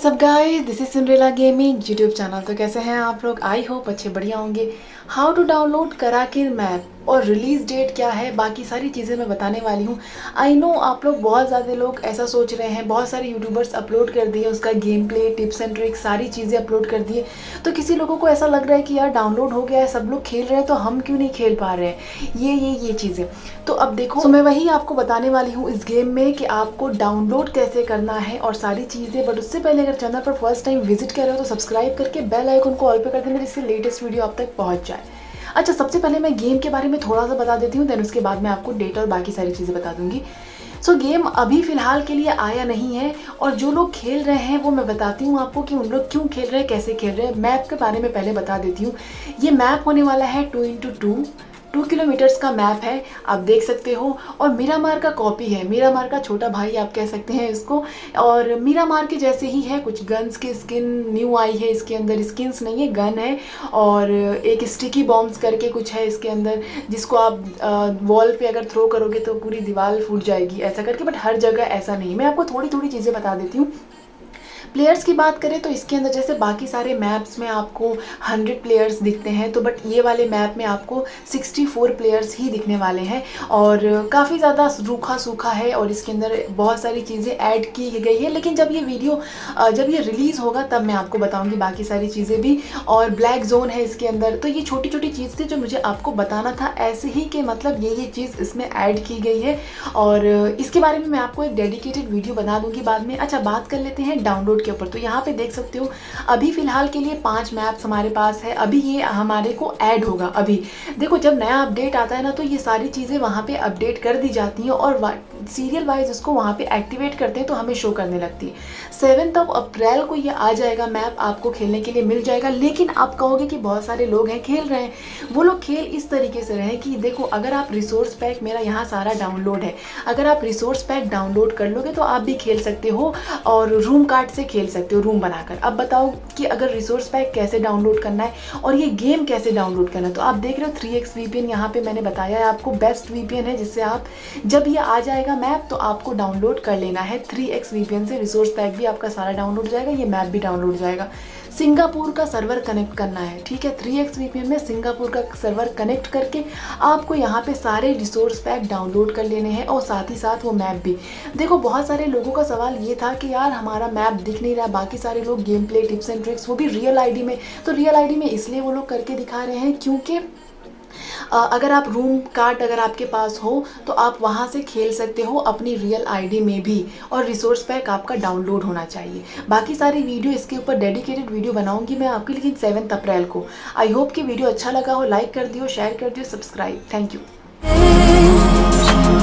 WhatsApp guys, this is Cinderella gaming YouTube channel. तो कैसे हैं आप लोग? आई होप अच्छे बढ़िया होंगे। How to download Karakin map और रिलीज डेट क्या है, बाकी सारी चीज़ें मैं बताने वाली हूँ। आई नो आप लोग बहुत ज़्यादा लोग ऐसा सोच रहे हैं, बहुत सारे यूट्यूबर्स अपलोड कर दिए उसका game play, tips and tricks, सारी चीज़ें अपलोड कर दिए। तो किसी लोगों को ऐसा लग रहा है कि यार डाउनलोड हो गया है, सब लोग खेल रहे हैं, तो हम क्यों नहीं खेल पा रहे हैं, ये चीज़ें। तो अब देखो, तो मैं वही आपको बताने वाली हूँ इस गेम में कि आपको डाउनलोड कैसे करना है और सारी चीज़ें। बट उससे पहले अगर चैनल पर फर्स्ट टाइम विजिट कर रहे हो तो सब्सक्राइब करके बेल आइकन को ऑल पे कर देना, जिससे लेटेस्ट वीडियो आप तक पहुँच जाए। अच्छा, सबसे पहले मैं गेम के बारे में थोड़ा सा बता देती हूँ, देन उसके बाद मैं आपको डेट और बाकी सारी चीज़ें बता दूंगी। सो गेम अभी फ़िलहाल के लिए आया नहीं है, और जो लोग खेल रहे हैं वो मैं बताती हूँ आपको कि उन लोग क्यों खेल रहे हैं, कैसे खेल रहे हैं। मैप के बारे में पहले बता देती हूँ। ये मैप होने वाला है 2x2 2 किलोमीटर्स का मैप है, आप देख सकते हो। और मीरामार का कॉपी है, मीरामार का छोटा भाई आप कह सकते हैं इसको। और मीरामार के जैसे ही है, कुछ गन्स की स्किन न्यू आई है इसके अंदर, स्किन्स नहीं है, गन है। और एक स्टिकी बॉम्ब्स करके कुछ है इसके अंदर, जिसको आप वॉल पे अगर थ्रो करोगे तो पूरी दीवार फूट जाएगी, ऐसा करके। बट हर जगह ऐसा नहीं, मैं आपको थोड़ी थोड़ी चीज़ें बता देती हूँ। प्लेयर्स की बात करें तो इसके अंदर जैसे बाकी सारे मैप्स में आपको 100 प्लेयर्स दिखते हैं, तो बट ये वाले मैप में आपको 64 प्लेयर्स ही दिखने वाले हैं। और काफ़ी ज़्यादा रूखा सूखा है, और इसके अंदर बहुत सारी चीज़ें ऐड की गई है। लेकिन जब ये रिलीज़ होगा तब मैं आपको बताऊंगी बाकी सारी चीज़ें भी। और ब्लैक जोन है इसके अंदर। तो ये छोटी छोटी चीज़ थी जो मुझे आपको बताना था, ऐसे ही कि मतलब ये चीज़ इसमें ऐड की गई है। और इसके बारे में मैं आपको एक डेडिकेटेड वीडियो बना दूंगी बाद में। अच्छा, बात कर लेते हैं डाउनलोड के ऊपर। तो यहाँ पे देख सकते हो अभी फ़िलहाल के लिए 5 मैप्स हमारे पास है। अभी ये हमारे को ऐड होगा। अभी देखो, जब नया अपडेट आता है ना, तो ये सारी चीज़ें वहाँ पे अपडेट कर दी जाती हैं, और सीरियल वाइज उसको वहाँ पे एक्टिवेट करते हैं तो हमें शो करने लगती है। 7 अप्रैल को ये आ जाएगा, मैप आपको खेलने के लिए मिल जाएगा। लेकिन आप कहोगे कि बहुत सारे लोग हैं खेल रहे हैं, वो लोग खेल इस तरीके से रहे हैं कि देखो, अगर आप रिसोर्स पैक, मेरा यहाँ सारा डाउनलोड है, अगर आप रिसोर्स पैक डाउनलोड कर लोगे तो आप भी खेल सकते हो, और रूम कार्ड से खेल सकते हो, रूम बनाकर। अब बताओ कि अगर रिसोर्स पैक कैसे डाउनलोड करना है और ये गेम कैसे डाउनलोड करना है। तो आप देख रहे हो 3x VPN, यहाँ पे मैंने बताया है आपको, बेस्ट VPN है, जिससे आप जब ये आ जाएगा मैप तो आपको डाउनलोड कर लेना है 3x VPN से। रिसोर्स पैक भी आपका सारा डाउनलोड हो जाएगा, ये मैप भी डाउनलोड हो जाएगा। सिंगापुर का सर्वर कनेक्ट करना है, ठीक है। 3x VPN में सिंगापुर का सर्वर कनेक्ट करके आपको यहाँ पे सारे रिसोर्स पैक डाउनलोड कर लेने हैं, और साथ ही साथ वो मैप भी। देखो, बहुत सारे लोगों का सवाल ये था कि यार हमारा मैप दिख नहीं रहा, बाकी सारे लोग game play, tips and tricks, वो भी रियल आईडी में। तो रियल आईडी में इसलिए वो लोग करके दिखा रहे हैं क्योंकि अगर आप रूम कार्ड अगर आपके पास हो तो आप वहाँ से खेल सकते हो अपनी रियल आईडी में भी, और रिसोर्स पैक आपका डाउनलोड होना चाहिए। बाकी सारी वीडियो इसके ऊपर डेडिकेटेड वीडियो बनाऊंगी मैं आपके, लेकिन 7 अप्रैल को। आई होप कि वीडियो अच्छा लगा हो, लाइक कर दियो, शेयर कर दियो, सब्सक्राइब। Thank you.